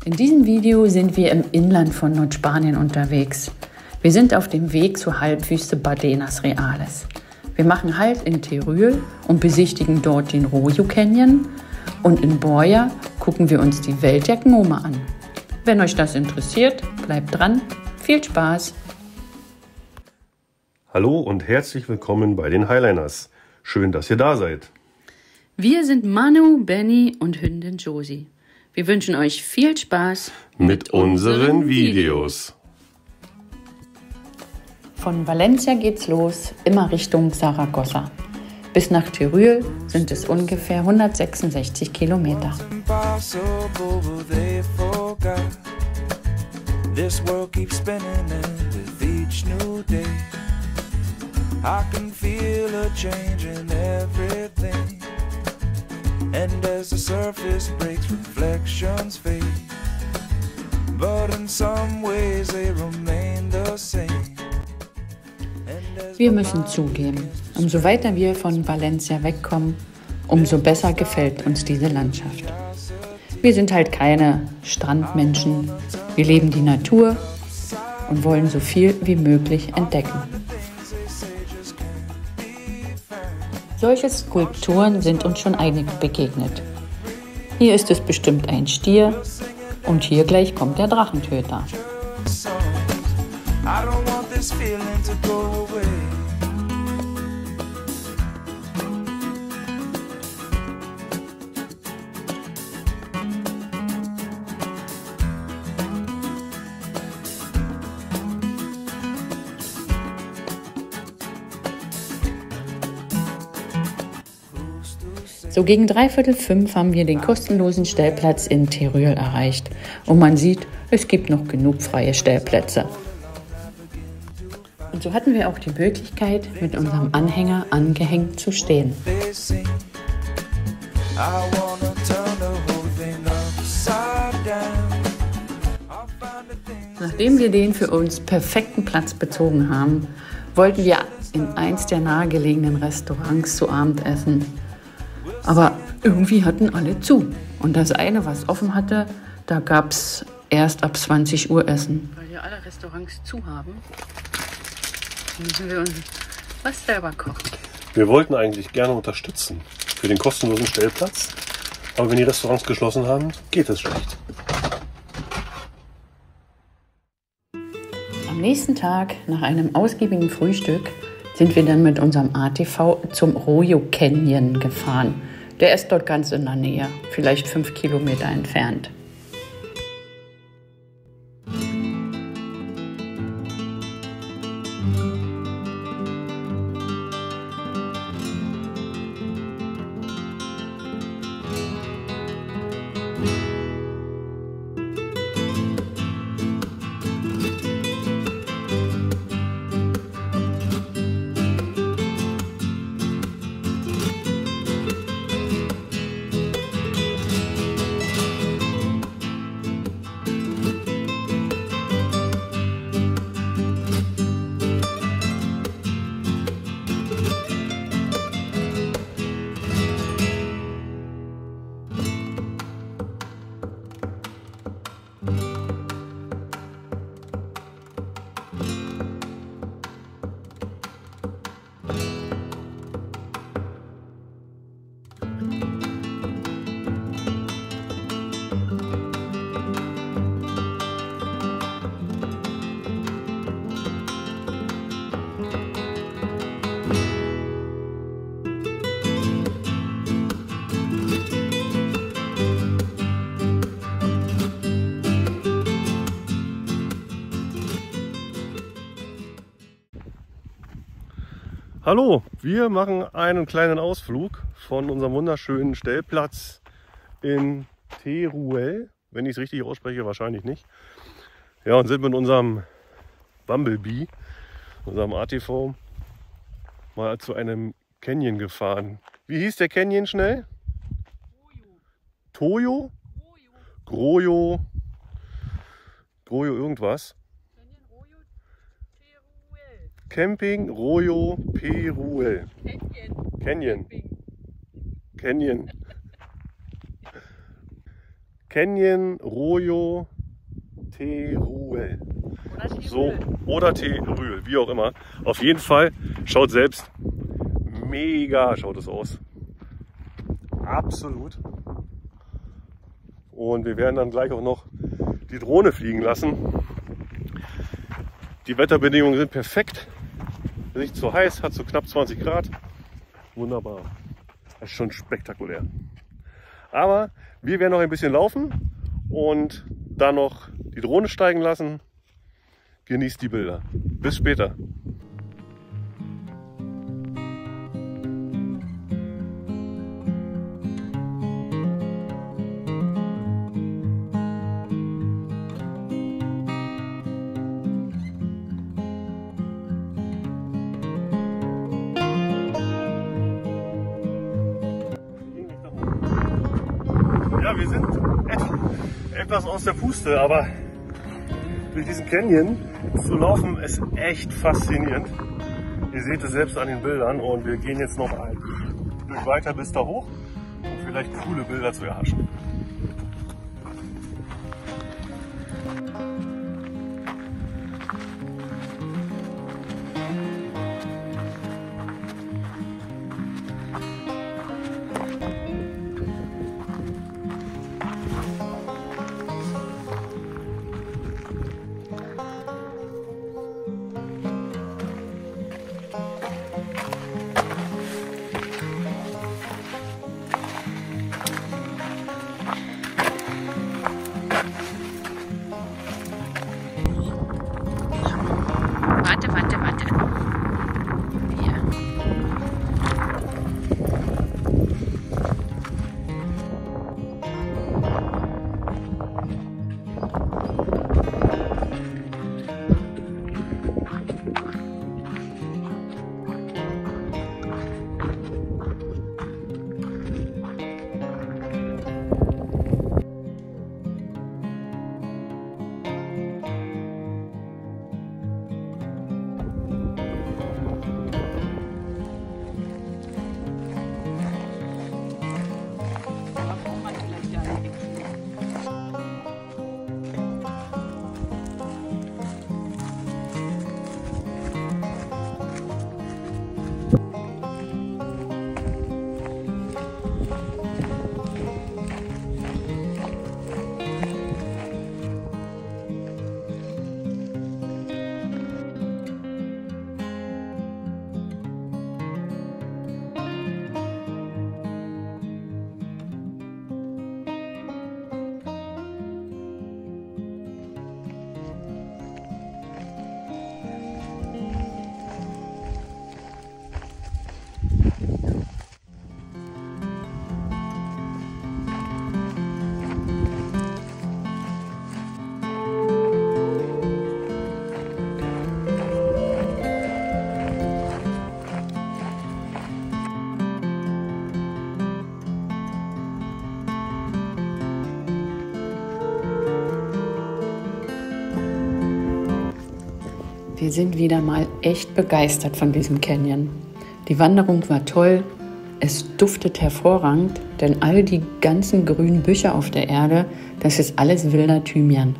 In diesem Video sind wir im Inland von Nordspanien unterwegs. Wir sind auf dem Weg zur Halbwüste Bardenas Reales. Wir machen Halt in Teruel und besichtigen dort den Royo Canyon. Und in Borja gucken wir uns die Welt der Gnome an. Wenn euch das interessiert, bleibt dran. Viel Spaß! Hallo und herzlich willkommen bei den Highliners. Schön, dass ihr da seid. Wir sind Manu, Benny und Hündin Josie. Wir wünschen euch viel Spaß mit unseren Videos. Von Valencia geht's los, immer Richtung Saragossa. Bis nach Teruel sind es ungefähr 166 Kilometer. This world keeps spinning and with each new day I can feel a change in everything. And as the surface breaks, reflections fade. But in some ways they remain the same. Wir müssen zugeben, umso weiter wir von Valencia wegkommen, umso besser gefällt uns diese Landschaft. Wir sind halt keine Strandmenschen. Wir leben die Natur und wollen so viel wie möglich entdecken. Solche Skulpturen sind uns schon einige begegnet. Hier ist es bestimmt ein Stier und hier gleich kommt der Drachentöter. So gegen 4:45 haben wir den kostenlosen Stellplatz in Teruel erreicht. Und man sieht, es gibt noch genug freie Stellplätze. Und so hatten wir auch die Möglichkeit, mit unserem Anhänger angehängt zu stehen. Nachdem wir den für uns perfekten Platz bezogen haben, wollten wir in eins der nahegelegenen Restaurants zu Abend essen. Aber irgendwie hatten alle zu. Und das eine, was offen hatte, da gab es erst ab 20 Uhr Essen. Weil wir alle Restaurants zu haben, müssen wir uns was selber kochen. Wir wollten eigentlich gerne unterstützen für den kostenlosen Stellplatz. Aber wenn die Restaurants geschlossen haben, geht es schlecht. Am nächsten Tag, nach einem ausgiebigen Frühstück, sind wir dann mit unserem ATV zum Royo Canyon gefahren. Der ist dort ganz in der Nähe, vielleicht 5 Kilometer entfernt. Hallo, wir machen einen kleinen Ausflug von unserem wunderschönen Stellplatz in Teruel. Wenn ich es richtig ausspreche, wahrscheinlich nicht. Ja, und sind mit unserem Bumblebee, unserem ATV, mal zu einem Canyon gefahren. Wie hieß der Canyon schnell? Toyo? Groyo? Groyo irgendwas? Camping Royo Teruel. Canyon. Canyon Royo Teruel. So, oder Teruel, wie auch immer. Auf jeden Fall, schaut selbst. Mega schaut es aus. Absolut. Und wir werden dann gleich auch noch die Drohne fliegen lassen. Die Wetterbedingungen sind perfekt. Nicht zu heiß, hat so knapp 20 Grad. Wunderbar. Das ist schon spektakulär. Aber wir werden noch ein bisschen laufen und dann noch die Drohne steigen lassen. Genießt die Bilder. Bis später. Ja, wir sind etwas aus der Puste, aber durch diesen Canyon zu laufen ist echt faszinierend. Ihr seht es selbst an den Bildern und wir gehen jetzt noch ein Stück weiter bis da hoch, um vielleicht coole Bilder zu erhaschen. Warte. Hier. Wir sind wieder mal echt begeistert von diesem Canyon. Die Wanderung war toll, es duftet hervorragend, denn all die ganzen grünen Büsche auf der Erde, das ist alles wilder Thymian.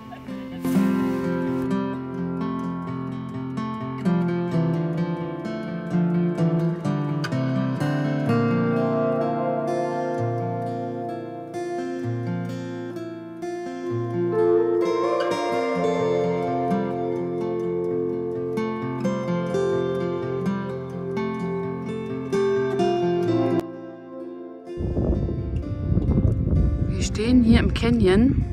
Wir stehen hier im Canyon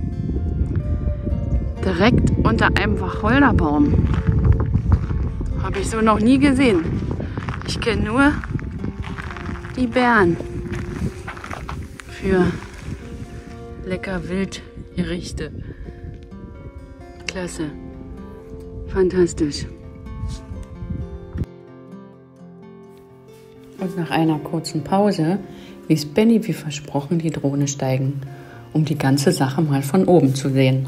direkt unter einem Wacholderbaum. Habe ich so noch nie gesehen. Ich kenne nur die Beeren für lecker Wildgerichte. Klasse. Fantastisch. Und nach einer kurzen Pause ließ Benny wie versprochen die Drohne steigen, um die ganze Sache mal von oben zu sehen.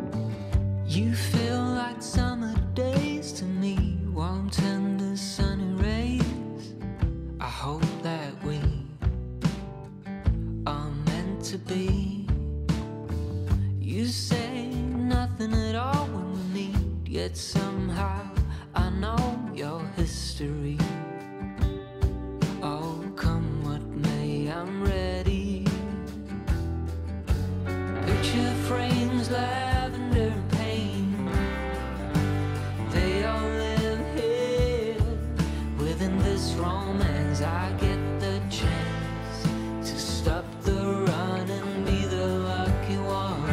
You feel like summer days to me, warm tender sunny be. You say nothing at all when we meet, yet somehow I know your history. Oh, come what may, I'm ready. Picture frames, lavender and pain, they all live here within this romance. I get the chance to stop the run and be the lucky one.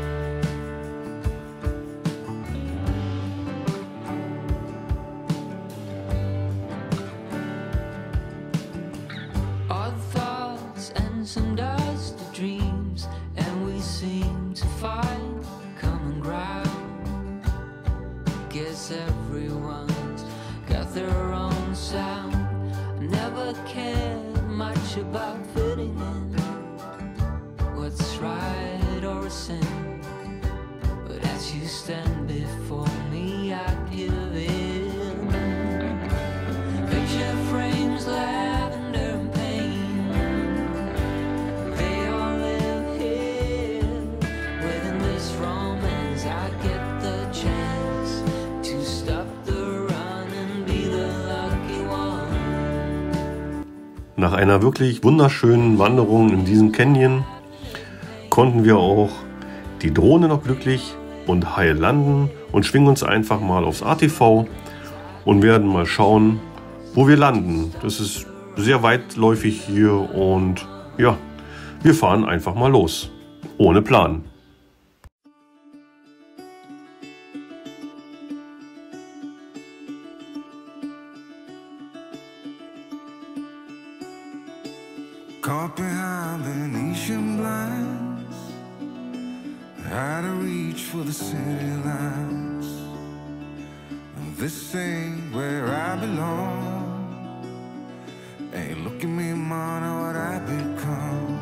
Odd thoughts and some dusty dreams, and we seem to find common ground. Guess everyone's got their own sound. I never cared much about fitting in, what's right or a sin, but as you stand before me, I give in. Picture frames, lavender and pain, they all live here within this romance. I get the chance to stop the run and be the lucky one. Nach einer wirklich wunderschönen Wanderung in diesem Canyon konnten wir auch die Drohne noch glücklich und heil landen und schwingen uns einfach mal aufs ATV und werden mal schauen, wo wir landen. Das ist sehr weitläufig hier und ja, wir fahren einfach mal los, ohne Plan. Caught behind Venetian blinds, out of reach for the city lights. This ain't where I belong. Hey, look at me, man, what I become.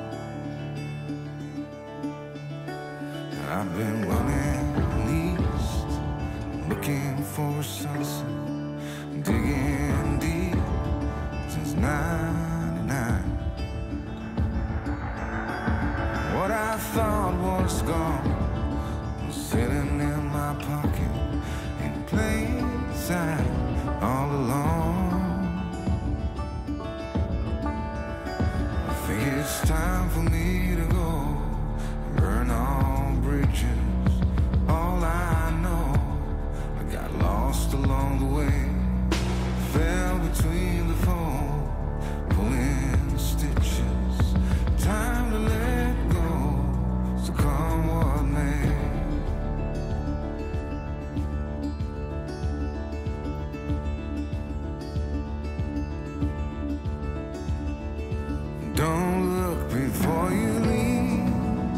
I've been running east, looking for a sunset, digging deep since '99. What I thought was gone was sitting in my pocket in plain sight all along. I think it's time for me to go, burn all bridges. All I know, I got lost along the way, fell between the foam, pulling stitches. Time to let go, so come what may. Don't look before you leave.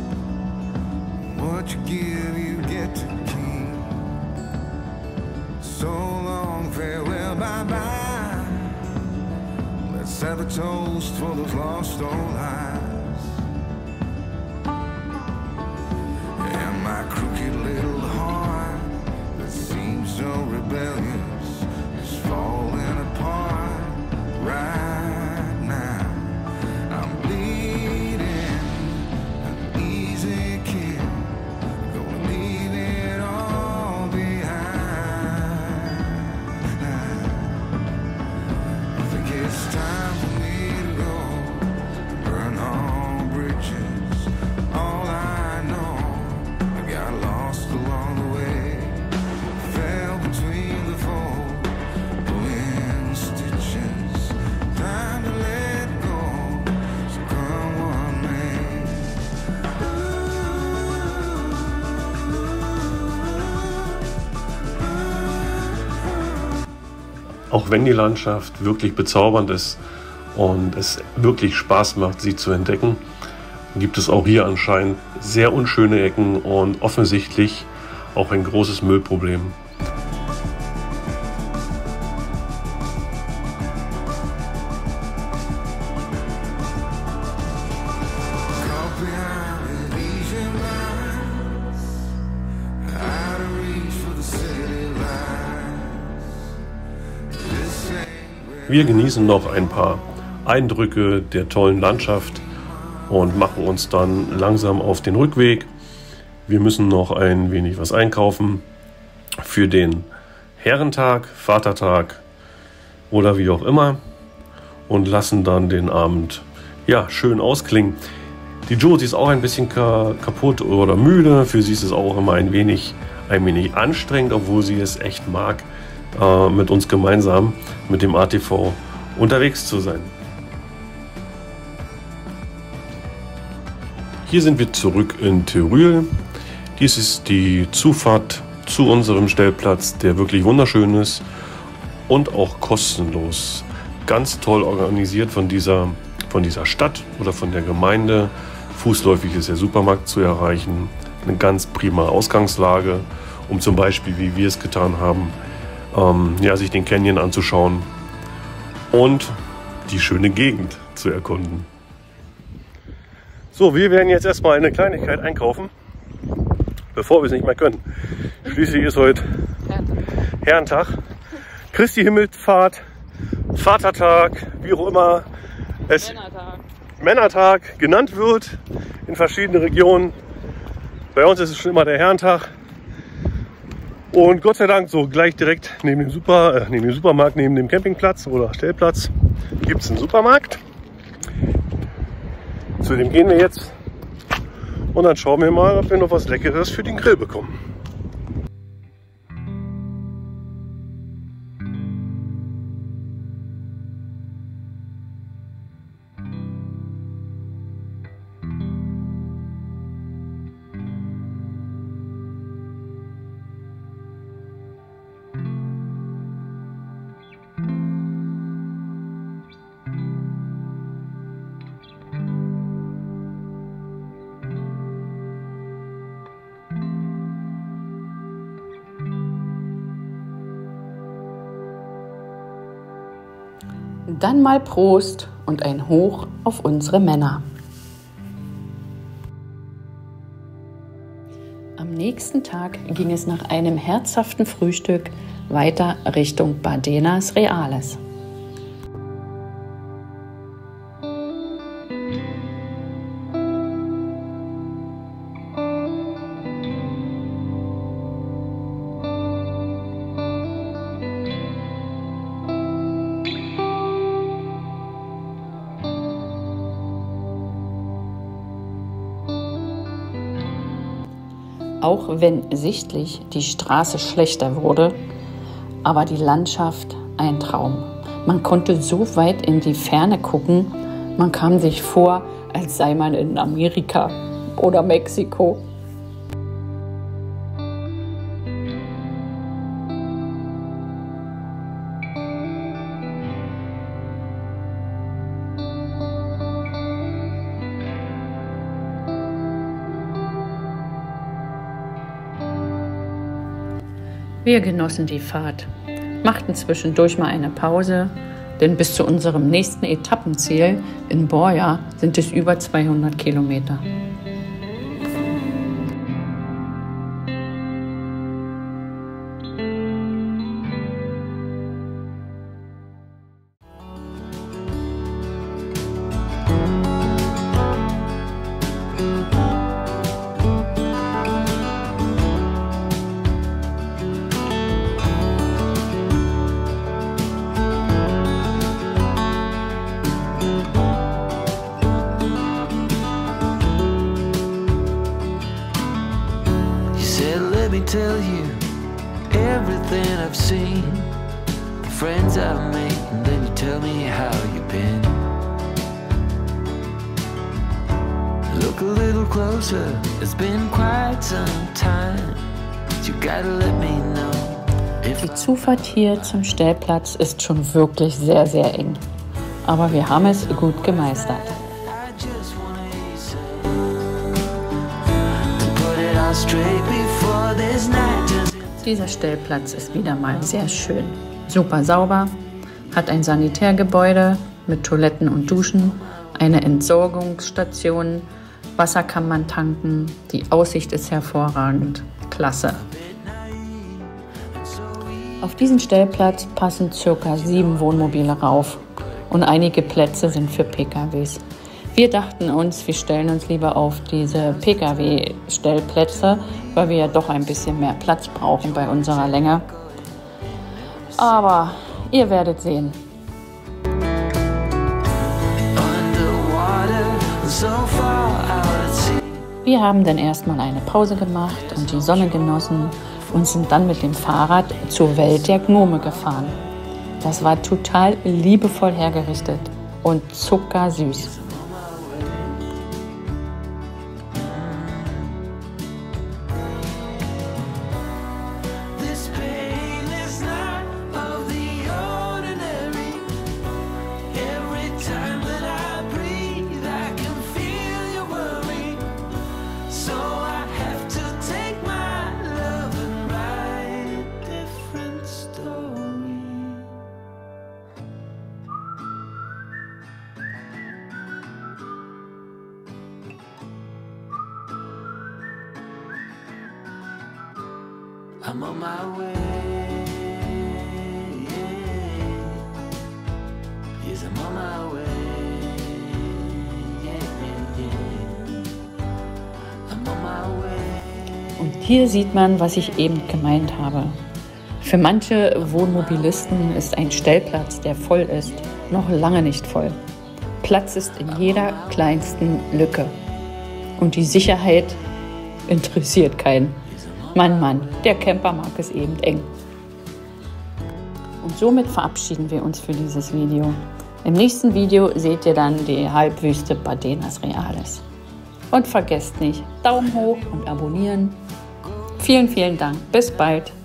What you give, you get to keep. So long, farewell, bye-bye. Let's have a toast for those lost old lives. And my crooked little heart that seems so rebellious is falling apart right now. I'm bleeding, an easy kill, gonna leave it all behind. I think it's time for me to go, burn all bridges. All I know, I got lost along the way, fell between the fold, pulling stitches. Time to let go, so come what may. Auch wenn die Landschaft wirklich bezaubernd ist und es wirklich Spaß macht, sie zu entdecken, gibt es auch hier anscheinend sehr unschöne Ecken und offensichtlich auch ein großes Müllproblem. Caught behind Venetian blinds, out of reach for the city lights. This ain't where Wir genießen noch ein paar Eindrücke der tollen Landschaft und machen uns dann langsam auf den Rückweg. Wir müssen noch ein wenig was einkaufen für den Herrentag, Vatertag oder wie auch immer und lassen dann den Abend schön ausklingen. Die Josie ist auch ein bisschen kaputt oder müde. Für sie ist es auch immer ein wenig anstrengend, obwohl sie es echt mag, mit uns gemeinsam mit dem ATV unterwegs zu sein. Hier sind wir zurück in Tirol. Dies ist die Zufahrt zu unserem Stellplatz, der wirklich wunderschön ist und auch kostenlos. Ganz toll organisiert von dieser Stadt oder von der Gemeinde. Fußläufig ist der Supermarkt zu erreichen. Eine ganz prima Ausgangslage, um zum Beispiel, wie wir es getan haben, sich den Canyon anzuschauen und die schöne Gegend zu erkunden. So, wir werden jetzt erstmal eine Kleinigkeit einkaufen, bevor wir es nicht mehr können. Schließlich ist heute Herrentag, Christi Himmelfahrt, Vatertag, wie auch immer es Männertag genannt wird in verschiedenen Regionen. Bei uns ist es schon immer der Herrentag. Und Gott sei Dank so gleich direkt neben dem Supermarkt, neben dem Campingplatz oder Stellplatz gibt es einen Supermarkt. Zu dem gehen wir jetzt und dann schauen wir mal, ob wir noch was Leckeres für den Grill bekommen. Dann mal Prost und ein Hoch auf unsere Männer. Am nächsten Tag ging es nach einem herzhaften Frühstück weiter Richtung Bardenas Reales. Auch wenn sichtlich die Straße schlechter wurde, aber die Landschaft ein Traum. Man konnte so weit in die Ferne gucken, man kam sich vor, als sei man in Amerika oder Mexiko. Wir genossen die Fahrt, machten zwischendurch mal eine Pause, denn bis zu unserem nächsten Etappenziel in Borja sind es über 200 Kilometer. Let me tell you everything I've seen, the friends I've made, and then you tell me how you've been. Look a little closer, it's been quite some time. You gotta let me know. Die Zufahrt hier zum Stellplatz ist schon wirklich sehr, sehr eng. Aber wir haben es gut gemeistert. Dieser Stellplatz ist wieder mal sehr schön. Super sauber, hat ein Sanitärgebäude mit Toiletten und Duschen, eine Entsorgungsstation, Wasser kann man tanken, die Aussicht ist hervorragend. Klasse. Auf diesen Stellplatz passen ca. 7 Wohnmobile rauf und einige Plätze sind für PKWs. Wir dachten uns, wir stellen uns lieber auf diese Pkw-Stellplätze, weil wir ja doch ein bisschen mehr Platz brauchen bei unserer Länge. Aber ihr werdet sehen. Wir haben dann erstmal eine Pause gemacht und die Sonne genossen und sind dann mit dem Fahrrad zur Welt der Gnome gefahren. Das war total liebevoll hergerichtet und zuckersüß. I'm on my way. Yes, I'm on my way. I'm on my way. Und hier sieht man, was ich eben gemeint habe. Für manche Wohnmobilisten ist ein Stellplatz, der voll ist, noch lange nicht voll. Platz ist in jeder kleinsten Lücke. Und die Sicherheit interessiert keinen. Mann, der Camper mag es eben eng. Und somit verabschieden wir uns für dieses Video. Im nächsten Video seht ihr dann die Halbwüste Bardenas Reales. Und vergesst nicht, Daumen hoch und abonnieren. Vielen Dank. Bis bald.